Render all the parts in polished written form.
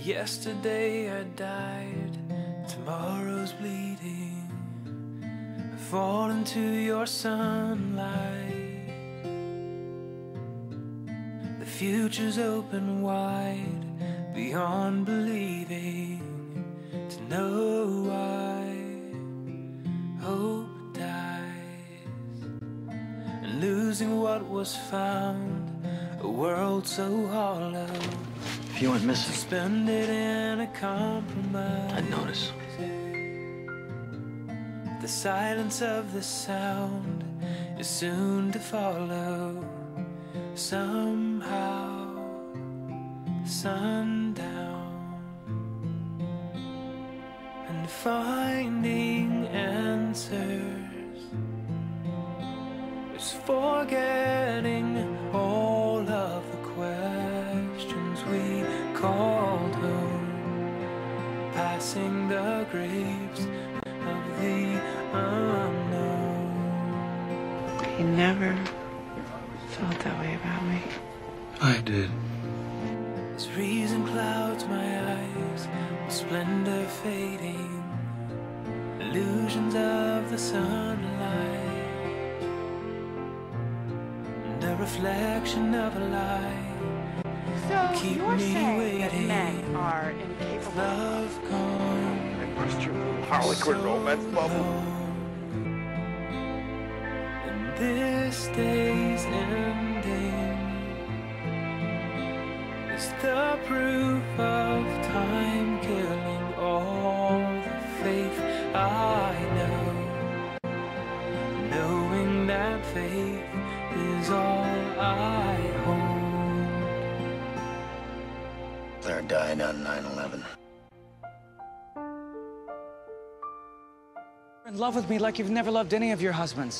Yesterday I died, tomorrow's bleeding. I fall into your sunlight. The future's open wide, beyond believing. To know why hope dies, and losing what was found, a world so hollow. If you went missing, Spend it in a compromise. I'd notice. The silence of the sound is soon to follow. Somehow, sundown, and finding answers is forgetting all of the questions we called home, passing the graves of the unknown. He never felt that way about me. I did. As reason clouds my eyes, with splendor fading, illusions of the sunlight, and a reflection of a lie. So Keep you're me saying waiting. that men are incapable Love gone, I burst your little Harlequin romance bubble. and this day's ending is the proof of time killing all the faith I know, knowing that faith is all I hold. Claire died on 9/11. You're in love with me like you've never loved any of your husbands.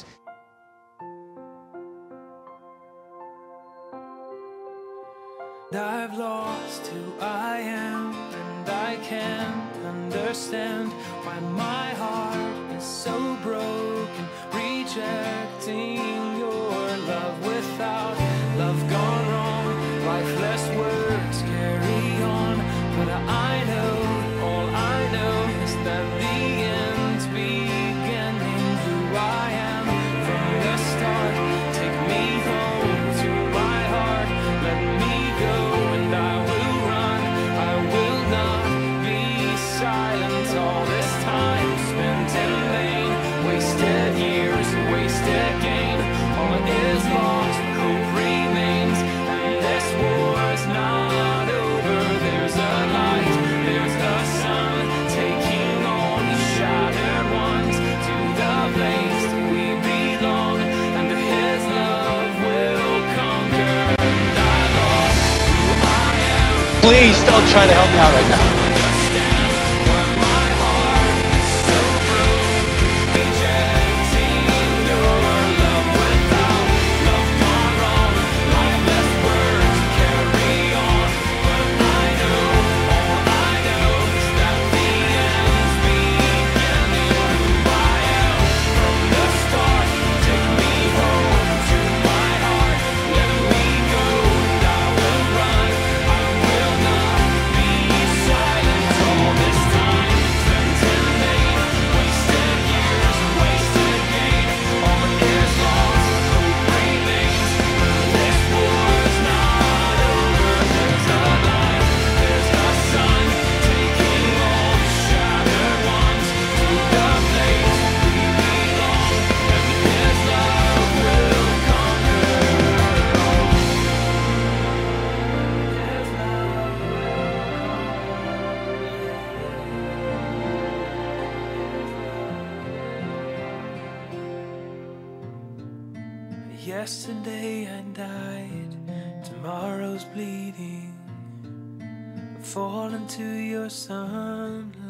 I've lost who I am, and I can't understand why my heart is so broken, rejecting your love without love gone wrong. Lifeless words carry on, but I know, all I know is that the end's beginning. Who I am from the start, take me home to my heart, let me go, and I will run. I will not be silent. All this time spent in vain, wasted years, wasted gain. All is lost, hope remains, and this war's not over. There's a light, there's a sun, taking all the shattered ones to the place we belong, and His love will conquer. And I lost who I am. Please don't try to help me out right now. Understand why my heart is so broke, rejecting your love without love gone wrong. Lifeless words carry on, but I know, all I know is that the end's beginning. Who I am from the start, take me home to my heart, let me go, and I will run. I will not be silent. All this time spent in vain, wasted years, wasted gain. All is lost, hope remains. This war's not over. There's a light, there's a sun, taking all the shattered ones to the place we belong, and His love will conquer. His love will. Yesterday I died, tomorrow's bleeding. I fall into your sunlight.